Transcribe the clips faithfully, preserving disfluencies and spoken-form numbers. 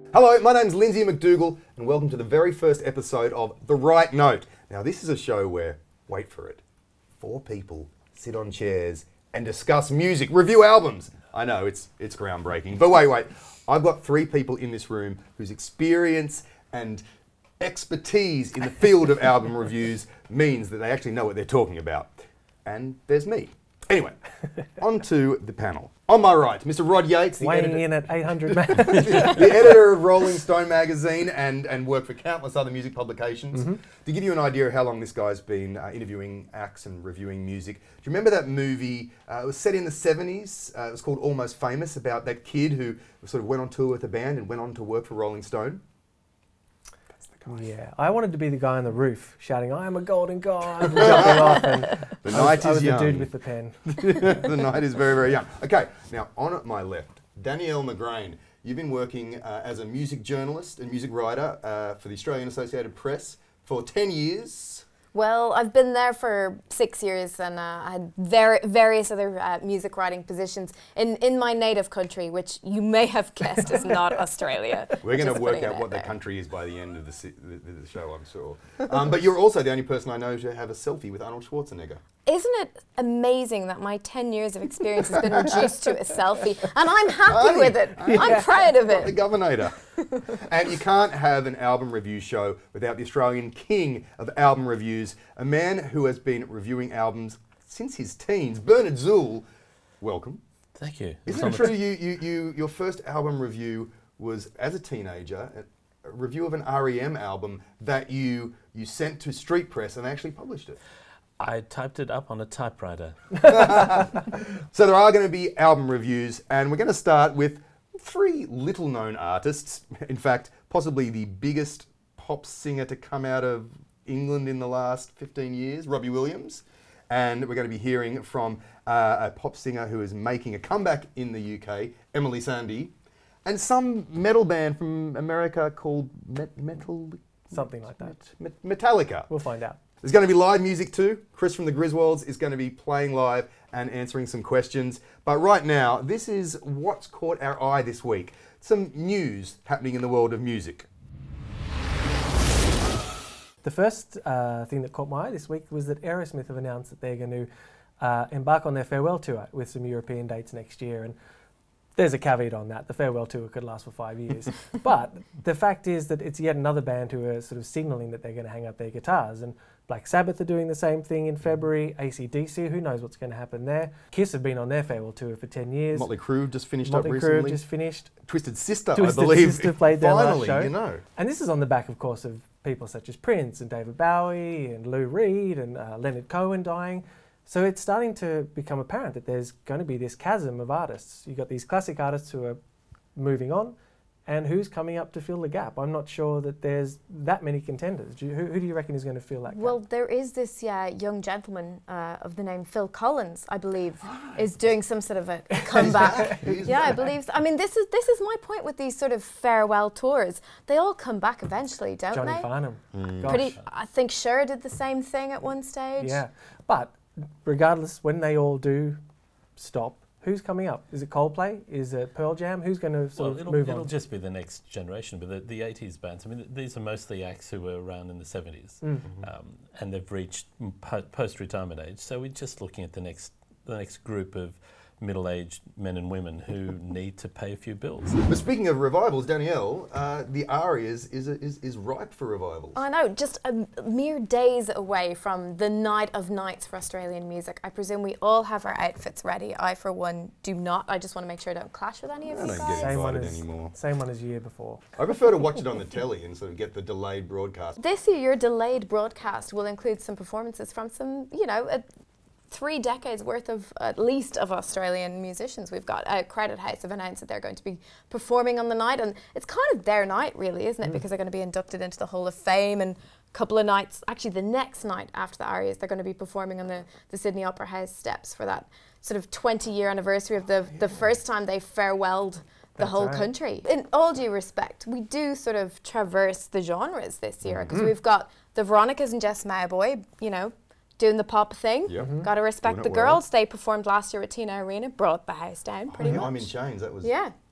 Hello, my name's Lindsay McDougall, and welcome to the very first episode of The Right Note. Now, this is a show where, wait for it, four people sit on chairs and discuss music, review albums. I know, it's it's groundbreaking, but wait, wait. I've got three people in this room whose experience and expertise in the field of album reviews means that they actually know what they're talking about. And there's me. Anyway, on to the panel. On my right, Mister Rod Yates, the weighing editor, in at eight hundred man. the editor of Rolling Stone magazine and, and worked for countless other music publications. Mm-hmm. To give you an idea of how long this guy's been uh, interviewing acts and reviewing music, do you remember that movie? Uh, it was set in the seventies. Uh, it was called Almost Famous, about that kid who sort of went on tour with a band and went on to work for Rolling Stone. Yeah, I wanted to be the guy on the roof shouting, "I am a golden god," and jumping off. And the I night was, I is was young. the dude with the pen. The night is very, very young. Okay, now on at my left, Danielle McGrain. You've been working uh, as a music journalist and music writer uh, for the Australian Associated Press for ten years. Well, I've been there for six years and uh, I had ver various other uh, music writing positions in, in my native country, which you may have guessed is not Australia. We're going to work out what the country is by the end of the, si the, the show, I'm sure. Um, but you're also the only person I know to have a selfie with Arnold Schwarzenegger. Isn't it amazing that my ten years of experience has been reduced to a selfie? And I'm happy Hey, with it. yeah. I'm proud of The it. Governor. And you can't have an album review show without the Australian king of album reviews, a man who has been reviewing albums since his teens. Bernard Zuhl, welcome. Thank you. Isn't it true you, you, you, your first album review was, as a teenager, a, a review of an R E M album that you, you sent to Street Press and they actually published it? I typed it up on a typewriter. So there are going to be album reviews, and we're going to start with three little-known artists. In fact, possibly the biggest pop singer to come out of England in the last fifteen years, Robbie Williams. And we're going to be hearing from uh, a pop singer who is making a comeback in the U K, Emily Sandé, and some metal band from America called Met Metal... Something like that. Met Metallica. We'll find out. There's going to be live music too. Chris from the Griswolds is going to be playing live and answering some questions. But right now, this is what's caught our eye this week. Some news happening in the world of music. The first uh, thing that caught my eye this week was that Aerosmith have announced that they're going to uh, embark on their farewell tour with some European dates next year. And there's a caveat on that. The farewell tour could last for five years. But the fact is that it's yet another band who are sort of signalling that they're going to hang up their guitars. And Black Sabbath are doing the same thing in February. A C D C, who knows what's going to happen there. Kiss have been on their farewell tour for ten years. Motley Crue just finished Motley up Crue recently. just finished. Twisted Sister, Twisted I believe. Sister played their Finally, last show. you know. And this is on the back, of course, of people such as Prince and David Bowie and Lou Reed and uh, Leonard Cohen dying. So it's starting to become apparent that there's going to be this chasm of artists. You've got these classic artists who are moving on, and who's coming up to fill the gap? I'm not sure that there's that many contenders. Do you, who, who do you reckon is going to fill that gap? Well, there is this yeah, young gentleman uh, of the name Phil Collins, I believe, is doing some sort of a comeback. Yeah, I believe so. I mean, this is this is my point with these sort of farewell tours. They all come back eventually, don't Johnny they? Farnham. Mm. Pretty, I think Cher did the same thing at one stage. Yeah, but regardless, when they all do stop, who's coming up? Is it Coldplay? Is it Pearl Jam? Who's going to sort well, of it'll, move it'll on? just be the next generation, but the, the eighties bands, I mean, th these are mostly acts who were around in the seventies, mm. um, and they've reached po post-retirement age, so we're just looking at the next, the next group of middle-aged men and women who need to pay a few bills. But speaking of revivals, Danielle, uh, the Arias is, is, is ripe for revivals. I know, just a mere days away from the night of nights for Australian music. I presume we all have our outfits ready. I, for one, do not. I just want to make sure I don't clash with any of I you don't guys. get Same one, invited as, anymore. same one as year before. I prefer to watch it on the telly and sort of get the delayed broadcast. This year, your delayed broadcast will include some performances from some, you know, a, three decades worth of, at least, of Australian musicians. We've got uh, Crowded House have announced that they're going to be performing on the night, and it's kind of their night, really, isn't it? Mm. Because they're going to be inducted into the Hall of Fame, and a couple of nights, actually the next night after the Arias, they're going to be performing on the, the Sydney Opera House steps for that sort of twenty year anniversary of the, oh, yeah. the first time they farewelled the That's whole right. country. In all due respect, we do sort of traverse the genres this year, because mm-hmm. we've got the Veronicas and Jess Mauboy, you know, doing the pop thing. Yep. Mm-hmm. Got to respect the girls. Well. They performed last year at Tina Arena, brought the house down pretty oh, yeah, much. I'm in Chains. That was yeah.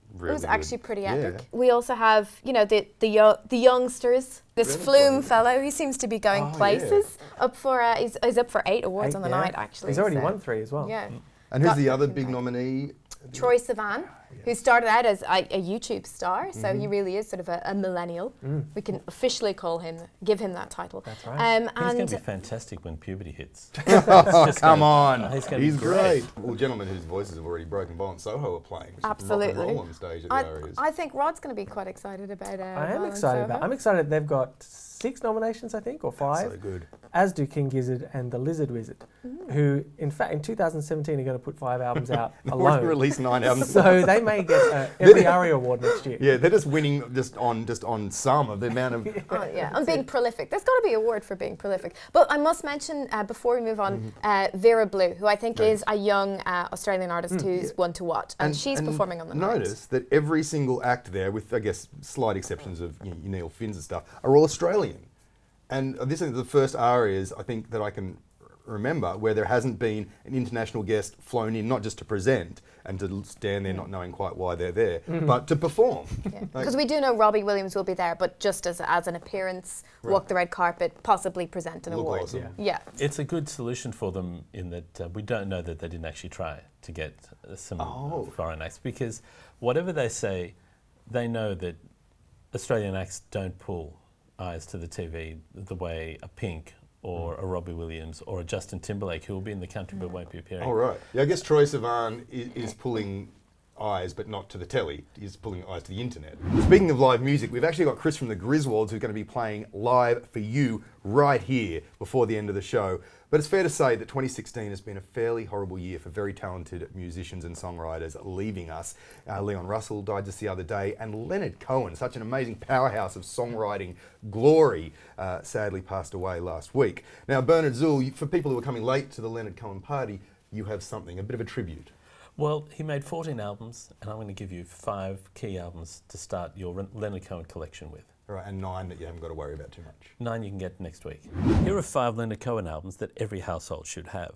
really it was good. actually pretty Yeah. epic. We also have, you know, the the, yo- the youngsters. This Really Flume brilliant. fellow, he seems to be going Oh, yeah. places. Up for uh, he's, he's up for eight awards Eight, on the yeah. night, actually. He's already so- won three as well. Yeah. And who's Got the other Brooklyn big Bridge. nominee? Troy Sivan, who started out as a, a YouTube star, so Mm-hmm. he really is sort of a, a millennial. We can officially call him, give him that title. That's right. Um, He's going and to be fantastic when puberty hits. Oh, just come gonna- on. he's He's, gonna be great. great. Well, gentlemen whose voices have already broken, Bo and Soho are playing. Which Absolutely. Is rock and roll on stage at I, the Arias. I think Rod's going to be quite excited about. Uh, I am Violent excited Soho. about. I'm excited. They've got six nominations, I think, or five. So good. As do King Gizzard and the Lizard Wizard, who, in fact, in two thousand seventeen are going to put five albums out They've already alone. released nine albums. So they may get uh, every ARIA award next year. Yeah, they're just winning just on just on some of the amount of. Oh, yeah, on being prolific. There's got to be an award for being prolific. But I must mention, uh, before we move on, uh, Vera Blue, who I think Right. is a young uh, Australian artist who's one to watch. And, she's and performing on the night. Notice that every single act there, with I guess slight exceptions of you know, Neil Finns and stuff, are all Australian. And this is the first arias I think that I can remember where there hasn't been an international guest flown in, not just to present and to stand there not knowing quite why they're there, but to perform. Like- Because we do know Robbie Williams will be there, but just as, as an appearance, walk the red carpet, possibly present an Look award. awesome. Yeah. It's a good solution for them in that uh, we don't know that they didn't actually try to get uh, some Oh. uh, foreign acts, because whatever they say, they know that Australian acts don't pull eyes to the T V the way a Pink or a Robbie Williams or a Justin Timberlake, who will be in the country but won't be appearing. All right. Yeah, I guess Troy Sivan is, is pulling eyes, but not to the telly. He's pulling eyes to the internet. Speaking of live music, we've actually got Chris from the Griswolds who's going to be playing live for you right here before the end of the show. But it's fair to say that twenty sixteen has been a fairly horrible year for very talented musicians and songwriters leaving us. Uh, Leon Russell died just the other day, and Leonard Cohen, such an amazing powerhouse of songwriting glory, uh, sadly passed away last week. Now, Bernard Zuhl, you- for people who are coming late to the Leonard Cohen party, you have something, a bit of a tribute. Well, he made fourteen albums, and I'm going to give you five key albums to start your Ren- Leonard Cohen collection with. All right, and nine that you haven't got to worry about too much. Nine you can get next week. Here are five Leonard Cohen albums that every household should have.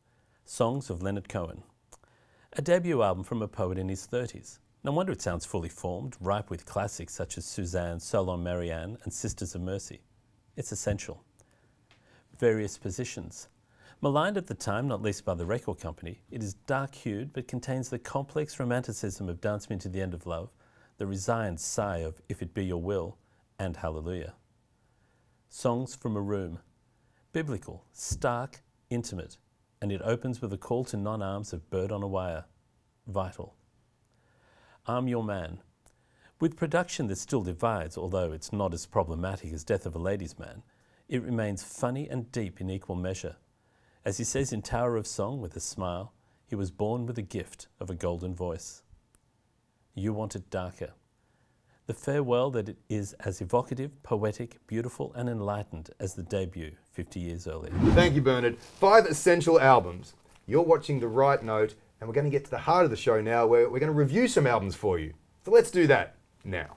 Songs of Leonard Cohen. A debut album from a poet in his thirties. No wonder it sounds fully formed, ripe with classics such as Suzanne, So Long Marianne, and Sisters of Mercy. It's essential. Various positions. Maligned at the time, not least by the record company, it is dark-hued but contains the complex romanticism of Dance Me to the End of Love, the resigned sigh of If It Be Your Will, and Hallelujah. Songs from a Room. Biblical, stark, intimate, and it opens with a call to non-arms of Bird on a Wire. Vital. I'm Your Man. With production that still divides, although it's not as problematic as Death of a Ladies' Man, it remains funny and deep in equal measure. As he says in Tower of Song with a smile, he was born with the gift of a golden voice. You Want It Darker. The farewell that it is as evocative, poetic, beautiful and enlightened as the debut fifty years earlier. Thank you, Bernard. Five essential albums. You're watching The Right Note, and we're going to get to the heart of the show now, where we're going to review some albums for you. So let's do that now.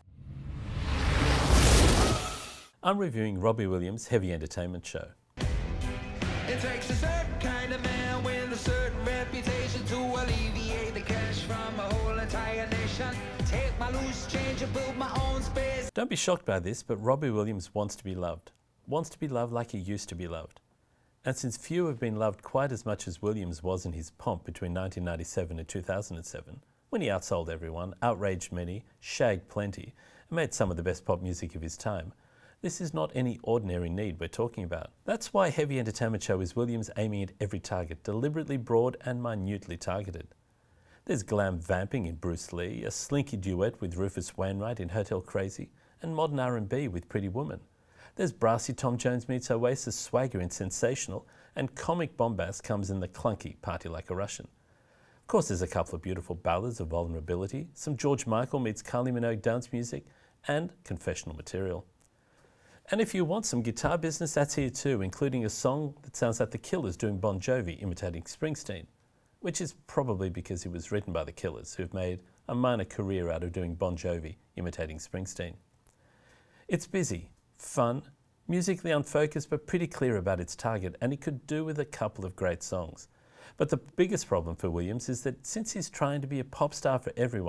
I'm reviewing Robbie Williams' Heavy Entertainment Show. It takes a certain kind of man with a certain reputation to alleviate the cash from a whole entire nation. Take my loose change and build my own space. Don't be shocked by this, but Robbie Williams wants to be loved. Wants to be loved like he used to be loved. And since few have been loved quite as much as Williams was in his pomp between nineteen ninety-seven and two thousand seven, when he outsold everyone, outraged many, shagged plenty, and made some of the best pop music of his time, this is not any ordinary need we're talking about. That's why Heavy Entertainment Show is Williams aiming at every target, deliberately broad and minutely targeted. There's glam vamping in Bruce Lee, a slinky duet with Rufus Wainwright in Hotel Crazy, and modern R and B with Pretty Woman. There's brassy Tom Jones meets Oasis swagger in Sensational, and comic bombast comes in the clunky Party Like a Russian. Of course, there's a couple of beautiful ballads of vulnerability, some George Michael meets Kylie Minogue dance music, and confessional material. And if you want some guitar business, that's here too, including a song that sounds like The Killers doing Bon Jovi imitating Springsteen, which is probably because it was written by The Killers, who've made a minor career out of doing Bon Jovi imitating Springsteen. It's busy, fun, musically unfocused, but pretty clear about its target, and it could do with a couple of great songs. But the biggest problem for Williams is that since he's trying to be a pop star for everyone,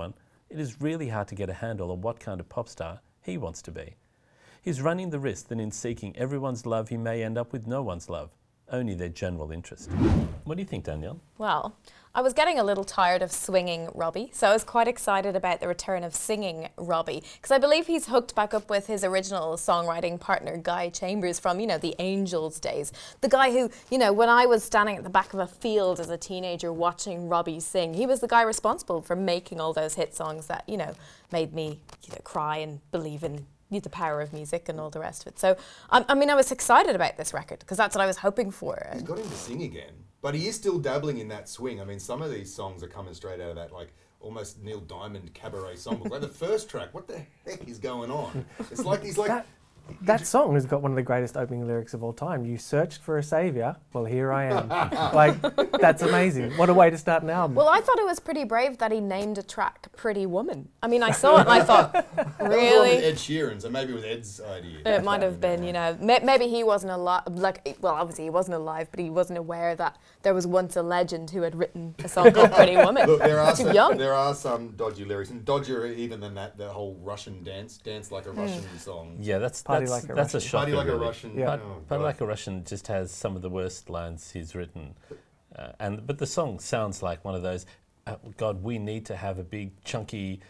it is really hard to get a handle on what kind of pop star he wants to be. He's running the risk that in seeking everyone's love he may end up with no one's love, only their general interest. What do you think, Danielle? Well, I was getting a little tired of swinging Robbie, so I was quite excited about the return of singing Robbie, because I believe he's hooked back up with his original songwriting partner, Guy Chambers, from, you know, the Angels days. The guy who, you know, when I was standing at the back of a field as a teenager watching Robbie sing, he was the guy responsible for making all those hit songs that, you know, made me, you know, cry and believe in the power of music and all the rest of it. So, I, I mean, I was excited about this record because that's what I was hoping for. He's got him to sing again, but he is still dabbling in that swing. I mean, some of these songs are coming straight out of that, like, almost Neil Diamond cabaret song. Like the first track, what the heck is going on? It's like he's like... That, that song has got one of the greatest opening lyrics of all time. You searched for a saviour, well, here I am. Like, that's amazing. What a way to start an album. Well, I thought it was pretty brave that he named a track Pretty Woman. I mean, I saw it and I thought, really? Ed Sheeran, so maybe it was Ed's idea. It might have been, you know, may maybe he wasn't alive, like, well, obviously he wasn't alive, but he wasn't aware that there was once a legend who had written a song called Pretty Woman. Look, there are Too some, young. there are some dodgy lyrics, and dodgier even than that, the whole Russian dance, dance like a Russian song. Yeah, that's Party that's, like a that's a Russian. shocker. Party like a really. Russian. Yeah. Part, Oh, Party God. Like a Russian just has some of the worst lines he's written, uh, and but the song sounds like one of those. Uh, God, we need to have a big chunky,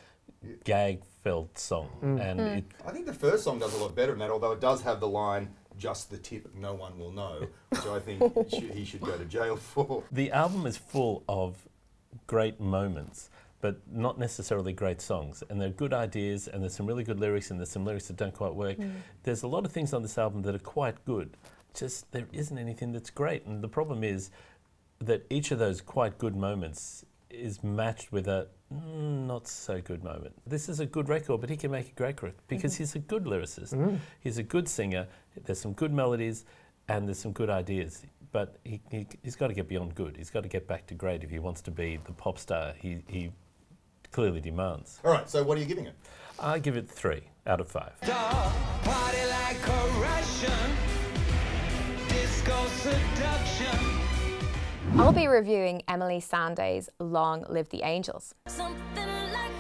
gag-filled song, and it, I think the first song does a lot better than that, although it does have the line, just the tip, no one will know, which I think he should, he should go to jail for. the album is full of great moments, but not necessarily great songs. And there are good ideas, and there's some really good lyrics, and there's some lyrics that don't quite work. There's a lot of things on this album that are quite good. Just there isn't anything that's great. And the problem is that each of those quite good moments is matched with a mm, not so good moment. This is a good record, but he can make a great record because he's a good lyricist. He's a good singer. There's some good melodies, and there's some good ideas. But he, he, he's got to get beyond good. He's got to get back to great if he wants to be the pop star he, he clearly demands. All right, so what are you giving it? I give it three out of five. Party like a Russian, disco seduction. I'll be reviewing Emily Sandé's Long Live the Angels. Something like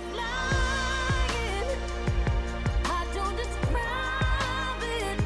flying, I don't describe it.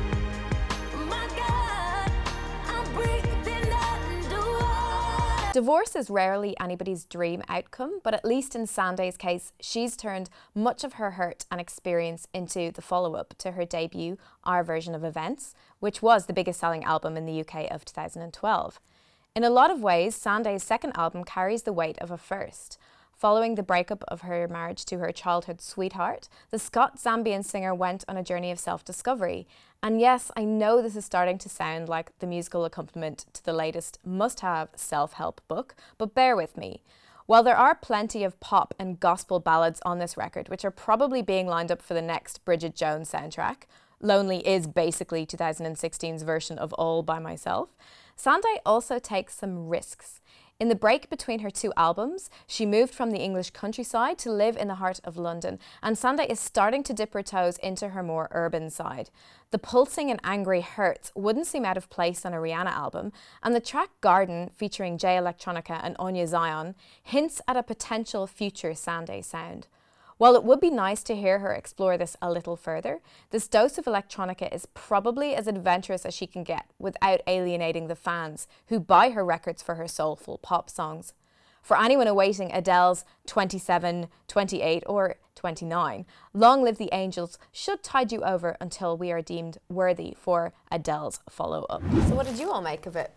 My God, I'm breathing underwater. Divorce is rarely anybody's dream outcome, but at least in Sandé's case, she's turned much of her hurt and experience into the follow-up to her debut, Our Version of Events, which was the biggest selling album in the U K of two thousand twelve. In a lot of ways, Sandé's second album carries the weight of a first. Following the breakup of her marriage to her childhood sweetheart, the Scot-Zambian singer went on a journey of self-discovery. And yes, I know this is starting to sound like the musical accompaniment to the latest must-have self-help book, but bear with me. While there are plenty of pop and gospel ballads on this record, which are probably being lined up for the next Bridget Jones soundtrack, Lonely is basically two thousand sixteen's version of All By Myself, Sandé also takes some risks. In the break between her two albums, she moved from the English countryside to live in the heart of London, and Sandé is starting to dip her toes into her more urban side. The pulsing and angry Hurts wouldn't seem out of place on a Rihanna album, and the track Garden, featuring Jay Electronica and Anya Zion, hints at a potential future Sandé sound. While it would be nice to hear her explore this a little further, this dose of electronica is probably as adventurous as she can get without alienating the fans who buy her records for her soulful pop songs. For anyone awaiting Adele's twenty-seven, twenty-eight or twenty-nine, Long Live the Angels should tide you over until we are deemed worthy for Adele's follow-up. So what did you all make of it?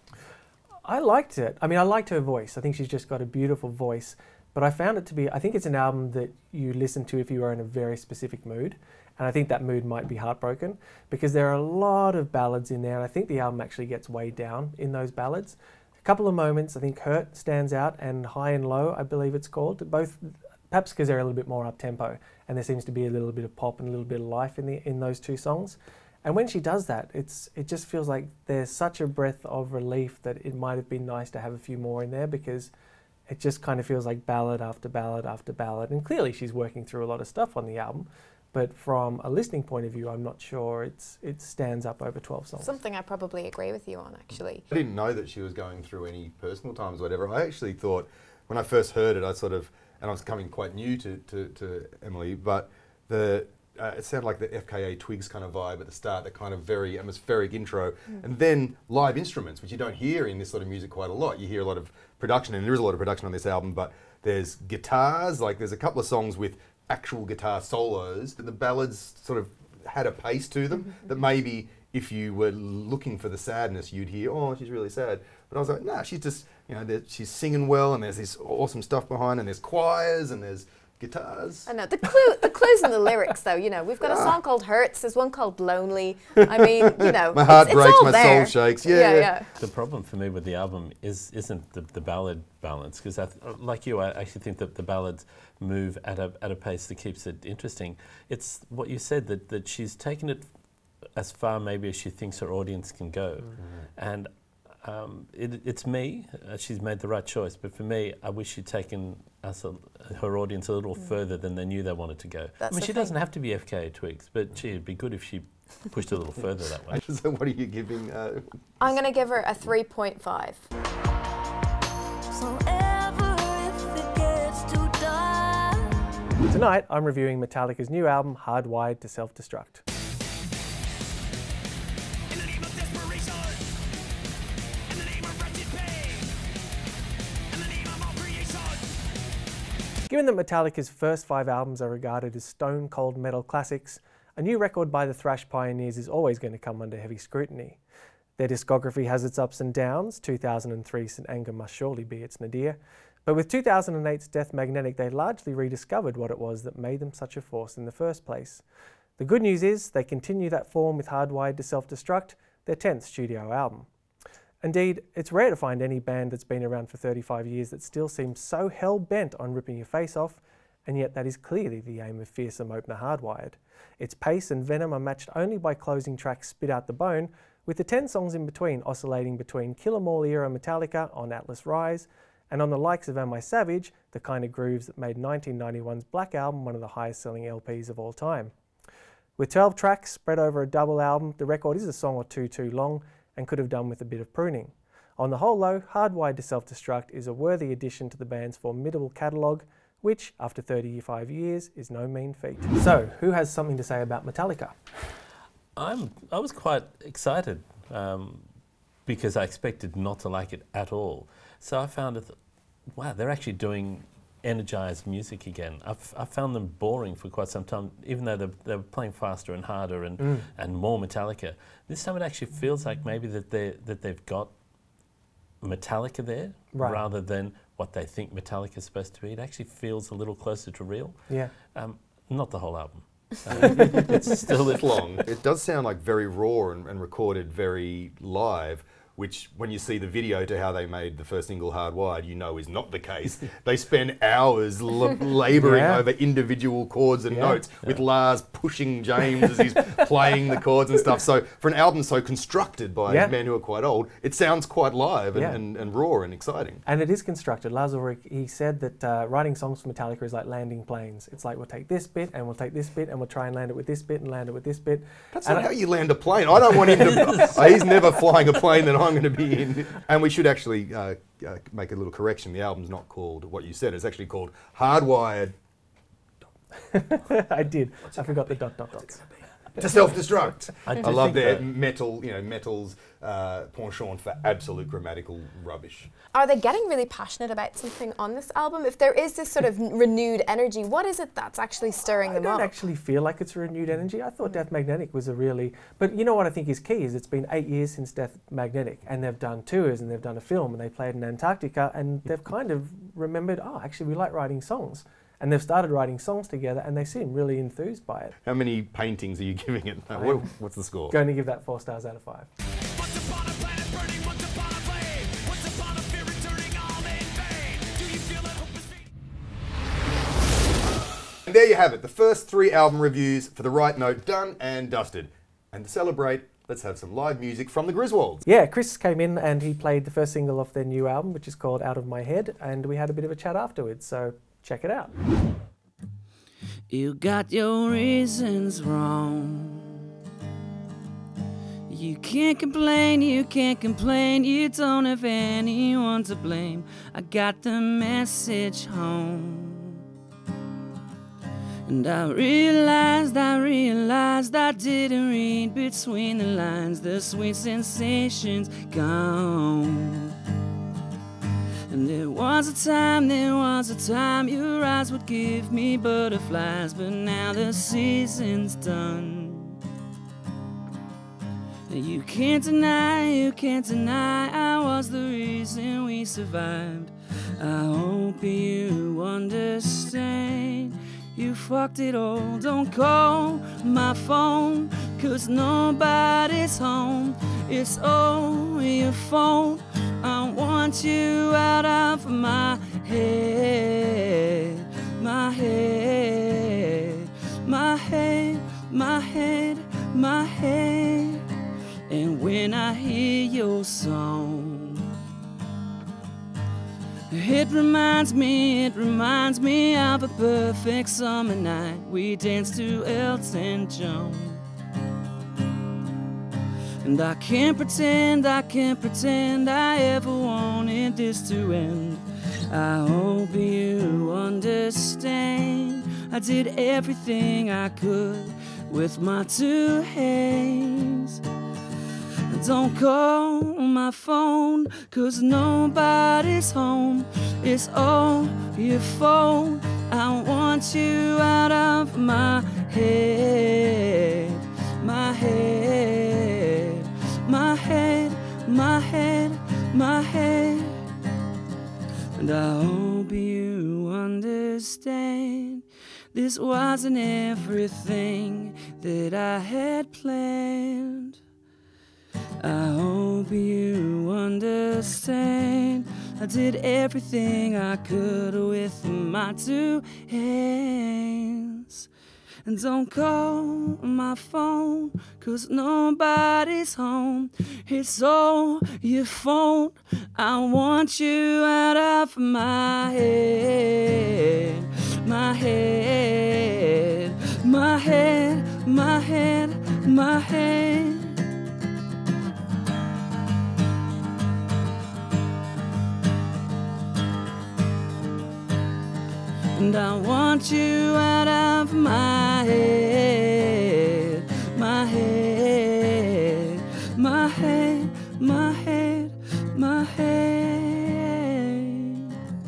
I liked it. I mean, I liked her voice. I think she's just got a beautiful voice. But I found it to be, I think it's an album that you listen to if you are in a very specific mood. And I think that mood might be Heartbroken, because there are a lot of ballads in there. And I think the album actually gets way down in those ballads. A couple of moments, I think Hurt stands out, and High and Low, I believe it's called. Both, perhaps because they're a little bit more up-tempo. And there seems to be a little bit of pop and a little bit of life in, the, in those two songs. And when she does that, it's it just feels like there's such a breath of relief that it might have been nice to have a few more in there, because it just kind of feels like ballad after ballad after ballad. And clearly she's working through a lot of stuff on the album. But from a listening point of view, I'm not sure it's it stands up over twelve songs. Something I probably agree with you on, actually. I didn't know that she was going through any personal times or whatever. I actually thought, when I first heard it, I sort of and I was coming quite new to, to, to Emily, but the uh, it sounded like the F K A Twigs kind of vibe at the start, that kind of very atmospheric intro, mm. and then live instruments, which you don't hear in this sort of music quite a lot. You hear a lot of production, and there is a lot of production on this album, but there's guitars, like there's a couple of songs with actual guitar solos. The ballads sort of had a pace to them that maybe if you were looking for the sadness, you'd hear, oh, she's really sad. But I was like, nah, she's just, you know, she's singing well, and there's this awesome stuff behind, and there's choirs, and there's guitars. I know, the clue, the clues in the lyrics though, you know, we've got a song called Hurts, there's one called Lonely. I mean, you know, my heart it's, breaks, it's all my there. soul shakes. Yeah, yeah, yeah. yeah. The problem for me with the album is, isn't the, the ballad balance, because like you, I actually think that the ballads move at a, at a pace that keeps it interesting. It's what you said, that, that she's taken it as far maybe as she thinks her audience can go. Mm-hmm. And um, it, it's me, uh, she's made the right choice, but for me, I wish she'd taken us a, her audience a little mm. further than they knew they wanted to go. That's I mean, she thing. doesn't have to be F K A Twigs, but gee, it'd be good if she pushed a little further that way. So what are you giving? Uh, I'm going to give her a three point five. So ever if it gets too dark. Tonight, I'm reviewing Metallica's new album, Hardwired to Self-Destruct. Given that Metallica's first five albums are regarded as stone-cold metal classics, a new record by the thrash pioneers is always going to come under heavy scrutiny. Their discography has its ups and downs. two thousand three's Saint Anger must surely be its nadir. But with two thousand eight's Death Magnetic, they largely rediscovered what it was that made them such a force in the first place. The good news is they continue that form with Hardwired to Self-Destruct, their tenth studio album. Indeed, it's rare to find any band that's been around for thirty-five years that still seems so hell-bent on ripping your face off, and yet that is clearly the aim of fearsome opener Hardwired. Its pace and venom are matched only by closing tracks Spit Out the Bone, with the ten songs in between oscillating between Kill 'Em All era Metallica on Atlas Rise, and on the likes of Am I Savage, the kind of grooves that made nineteen ninety-one's Black Album one of the highest selling L Ps of all time. With twelve tracks spread over a double album, the record is a song or two too long, and could have done with a bit of pruning. On the whole though, Hardwired to Self-Destruct is a worthy addition to the band's formidable catalogue, which, after thirty-five years, is no mean feat. So, who has something to say about Metallica? I'm, I was quite excited um, because I expected not to like it at all. So I found it, wow, they're actually doing energized music again. I've, I found them boring for quite some time, even though they they were playing faster and harder and, mm. and more Metallica. This time it actually feels like maybe that, they, that they've got Metallica there, right, rather than what they think Metallica is supposed to be. It actually feels a little closer to real. Yeah. Um, not the whole album. Um, it's still it's long. It does sound like very raw and, and recorded very live, which when you see the video to how they made the first single Hardwired, you know is not the case. They spend hours l labouring yeah. over individual chords and yeah. notes, yeah. with Lars pushing James as he's playing the chords and stuff. So for an album so constructed by yeah. men who are quite old, it sounds quite live and, yeah. and, and raw and exciting. And it is constructed. Lars Ulrich, he said that uh, writing songs for Metallica is like landing planes. It's like, we'll take this bit and we'll take this bit and we'll try and land it with this bit and land it with this bit. That's and not I, how you land a plane. I don't want him to... uh, he's never flying a plane that I'm going to be in. And we should actually uh, uh, make a little correction. The album's not called what you said. It's actually called Hardwired. I did. I forgot the dot dot dots. To Self-Destruct. I, I love their metal, you know, metal's uh, penchant for absolute grammatical rubbish. Are they getting really passionate about something on this album? If there is this sort of renewed energy, what is it that's actually stirring I them don't up? actually feel like it's a renewed energy. I thought Death Magnetic was a really... But you know what I think is key is it's been eight years since Death Magnetic, and they've done tours and they've done a film and they played in Antarctica, and they've kind of remembered, oh, actually we like writing songs. And they've started writing songs together and they seem really enthused by it. How many paintings are you giving it? Uh, what, what's the score? Going to give that four stars out of five. Once upon a planet burning, once upon a flame, once upon a fear returning all in vain. Do you feel that hope is being... And there you have it, the first three album reviews for The Right Note done and dusted. And to celebrate, let's have some live music from the Griswolds. Yeah, Chris came in and he played the first single off their new album, which is called Out of My Head, and we had a bit of a chat afterwards, so check it out. You got your reasons wrong. You can't complain, you can't complain, you don't have anyone to blame. I got the message home. And I realized, I realized I didn't read between the lines. The sweet sensation's gone. And there was a time, there was a time your eyes would give me butterflies, but now the season's done. And you can't deny, you can't deny I was the reason we survived. I hope you understand. You fucked it all, don't call my phone, 'cause nobody's home. It's all your fault. I want you out of my head, my head, my head, my head, my head. And when I hear your song, it reminds me, it reminds me of a perfect summer night. We danced to Elton John. And I can't pretend, I can't pretend I ever wanted this to end. I hope you understand. I did everything I could with my two hands. Don't call my phone, 'cause nobody's home. It's all your fault. I want you out of my head, my head, my head, my head, my head. And I hope you understand. This wasn't everything that I had planned. I hope you understand. I did everything I could with my two hands. And don't call my phone, 'cause nobody's home. It's all your fault. I want you out of my head, my head, my head, my head, my head. And I want you out of my head, my head, my head, my head, my head.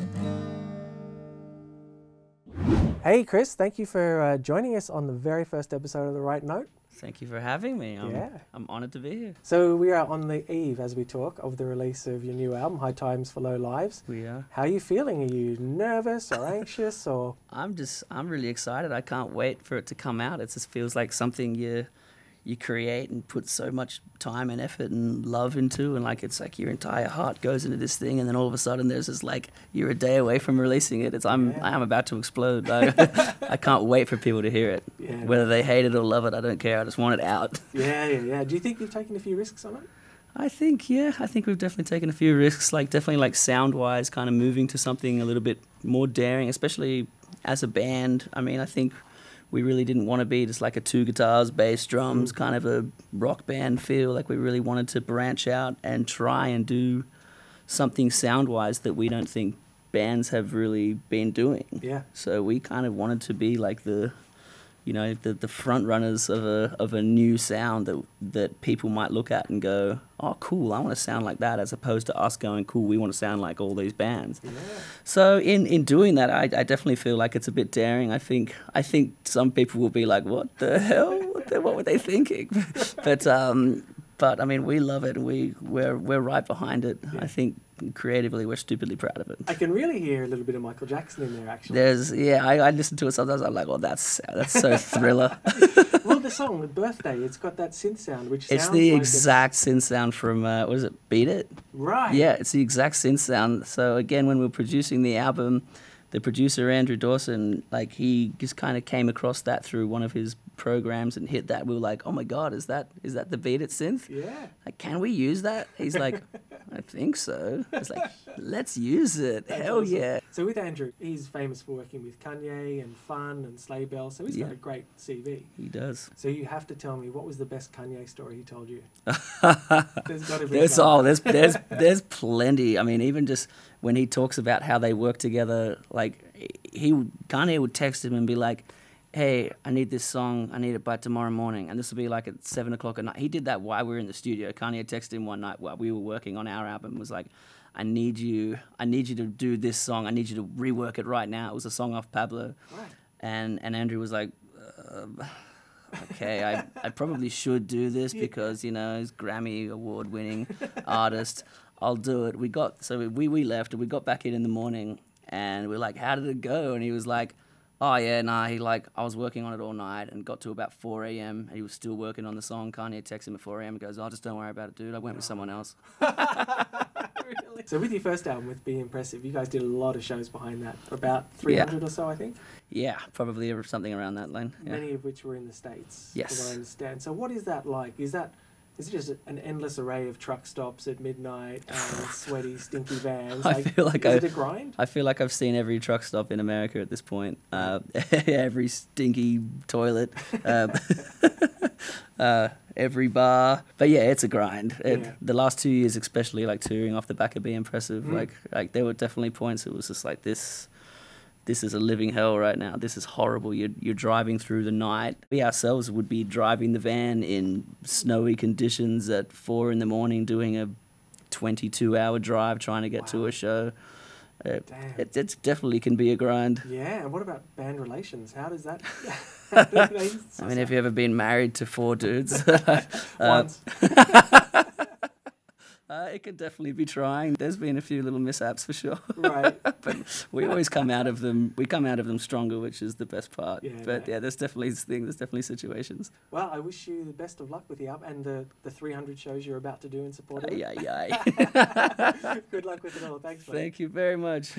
Hey, Chris, thank you for uh, joining us on the very first episode of The Right Note. Thank you for having me. I'm, Yeah. I'm honoured to be here. So we are on the eve, as we talk, of the release of your new album, High Times for Low Lives. We are. How are you feeling? Are you nervous or anxious or? I'm just, I'm really excited. I can't wait for it to come out. It just feels like something you, you create and put so much time and effort and love into, and like it's like your entire heart goes into this thing, and then all of a sudden there's this like you're a day away from releasing it. It's I'm, Yeah. I am about to explode. I, I can't wait for people to hear it. Yeah. Whether they hate it or love it, I don't care. I just want it out. Yeah, yeah, yeah. Do you think you've taken a few risks on it? I think, yeah, I think we've definitely taken a few risks, like definitely like sound-wise, kind of moving to something a little bit more daring, especially as a band. I mean, I think we really didn't want to be just like a two guitars, bass, drums, kind of a rock band feel. Like we really wanted to branch out and try and do something sound-wise that we don't think bands have really been doing. Yeah. So we kind of wanted to be like the, you know, the, the front runners of a of a new sound that that people might look at and go, oh, cool, I want to sound like that, as opposed to us going, cool, we want to sound like all these bands. Yeah. So in, in doing that, I, I definitely feel like it's a bit daring. I think I think some people will be like, what the hell? What, the, what were they thinking? but um, but I mean, we love it, and we we're we're right behind it. Yeah. I think creatively, we're stupidly proud of it. I can really hear a little bit of Michael Jackson in there, actually. There's yeah, I, I listen to it sometimes. I'm like, oh, that's that's so Thriller. Well, the song, Birthday, it's got that synth sound, which It's sounds the like exact synth sound from uh, what is it? Beat It. Right. Yeah, it's the exact synth sound. So again, when we were producing the album, the producer Andrew Dawson, like he just kind of came across that through one of his programs and hit that. We were like, oh my god, is that is that the Beat It synth? Yeah. Like, can we use that? He's like, I think so. It's like, let's use it. That's Hell awesome. yeah. So with Andrew, he's famous for working with Kanye and Fun and Sleigh Bell, so he's got Yeah. a great C V. He does. So you have to tell me, what was the best Kanye story he told you? There's got to be There's some. all there's there's there's plenty. I mean, even just when he talks about how they work together, like he would- Kanye would text him and be like, hey, I need this song, I need it by tomorrow morning, and this will be like at seven o'clock at night. He did that while we were in the studio. Kanye texted him one night while we were working on our album, was like, I need you, I need you to do this song, I need you to rework it right now. It was a song off Pablo. Right. And and Andrew was like, uh, okay, I, I probably should do this because, you know, he's Grammy award winning artist. I'll do it. We got, so we, we left and we got back in in the morning and we we're like, how did it go? And he was like, oh yeah, nah, he like, I was working on it all night and got to about four a m and he was still working on the song. Kanye texted him at four a m and goes, oh, just don't worry about it, dude. I went with someone else. Really? So with your first album, with Be Impressive, you guys did a lot of shows behind that, about three hundred Yeah. or so, I think? Yeah, probably something around that line. Yeah. Many of which were in the States, Yes. from what I understand. So what is that like? Is that is it just an endless array of truck stops at midnight and sweaty, stinky vans? I feel like is I- it a grind? I feel like I've seen every truck stop in America at this point. Uh, every stinky toilet, um, uh, every bar. But yeah, it's a grind. It, Yeah. The last two years, especially, like touring off the back of Be Impressive, Mm. like like there were definitely points it was just like this. This is a living hell right now. This is horrible. You're you're driving through the night. We ourselves would be driving the van in snowy conditions at four in the morning, doing a twenty-two hour drive trying to get to Wow. a show. Uh, Damn. it it definitely can be a grind. Yeah, and what about band relations? How does that... how do they I mean, have you ever been married to four dudes? Once. Uh, it can definitely be trying. There's been a few little mishaps for sure. Right. But we always come out of them. We come out of them stronger, which is the best part. Yeah, but right. yeah, there's definitely things. There's definitely situations. Well, I wish you the best of luck with the album and the, the three hundred shows you're about to do in support of it. Yeah, yeah. Good luck with it all. Thanks, mate. Thank you very much.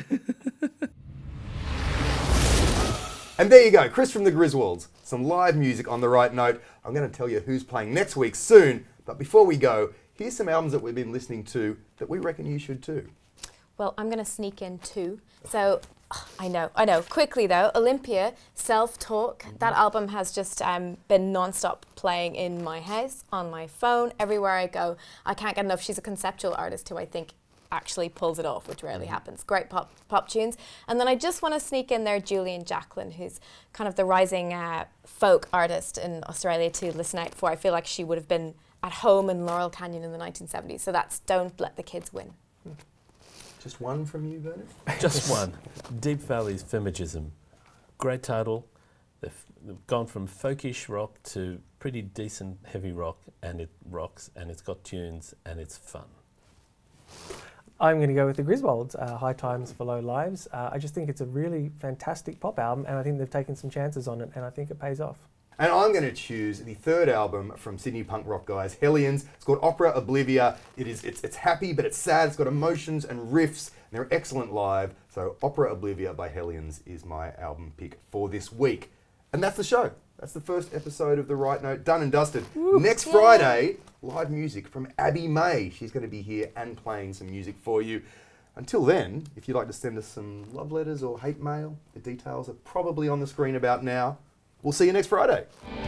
And there you go, Chris from the Griswolds. Some live music on the right note. I'm going to tell you who's playing next week soon. But before we go, here's some albums that we've been listening to that we reckon you should too. Well, I'm going to sneak in two. So, I know, I know. Quickly though, Olympia, Self-Talk. That album has just um, been non-stop playing in my house, on my phone, everywhere I go. I can't get enough. She's a conceptual artist who I think actually pulls it off, which rarely happens. Great pop pop tunes. And then I just want to sneak in there Julian Jacqueline, who's kind of the rising uh, folk artist in Australia to listen out for. I feel like she would have been at home in Laurel Canyon in the nineteen seventies. So that's Don't Let the Kids Win. Just one from you, Bernard? Just one. Deep Valley's Femigism. Great title. They've, they've gone from folkish rock to pretty decent heavy rock, and it rocks, and it's got tunes, and it's fun. I'm going to go with the Griswolds, uh, High Times for Low Lives. Uh, I just think it's a really fantastic pop album, and I think they've taken some chances on it, and I think it pays off. And I'm going to choose the third album from Sydney punk rock guys, Hellions. It's called Opera Oblivia. It is, it's, it's happy, but it's sad. It's got emotions and riffs, and they're excellent live. So Opera Oblivia by Hellions is my album pick for this week. And that's the show. That's the first episode of The Right Note, done and dusted. Next Friday, live music from Abby May. She's going to be here and playing some music for you. Until then, if you'd like to send us some love letters or hate mail, the details are probably on the screen about now. We'll see you next Friday.